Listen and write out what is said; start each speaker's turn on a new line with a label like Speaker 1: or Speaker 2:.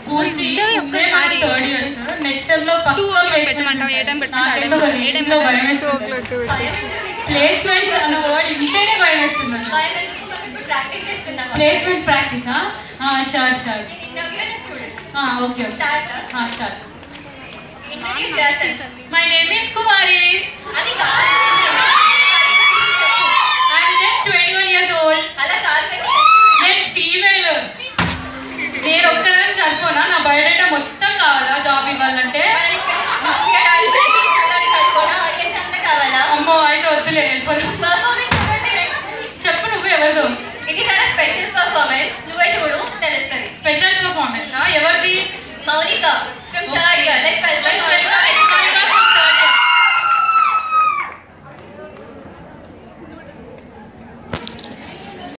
Speaker 1: Third years next sem లో placements అన్న word ఇంటేనే భయం వేస్తుంది. ప్లేస్మెంట్ ప్రాక్టీసా? Sure sure. Okay start. My name is Kumari. I'm just 21 years old. నేను ఫీమేల్. నేను ఒక్కదాన్ని చనిపోనా? నా బయోడేటా మొత్తం కావాలా జాబ్ ఇవ్వాలంటే? అమ్మో అయితే వద్దులే. చెప్పు నువ్వు ఎవరిదో?
Speaker 2: ఇది చాలా స్పెషల్ పర్ఫార్మెన్స్, నువ్వే చూడు తెలుస్తుంది.
Speaker 1: స్పెషల్ పర్ఫార్మెన్స్ ఎవరిది?
Speaker 2: Mounika from third year. Let's welcome Mounika.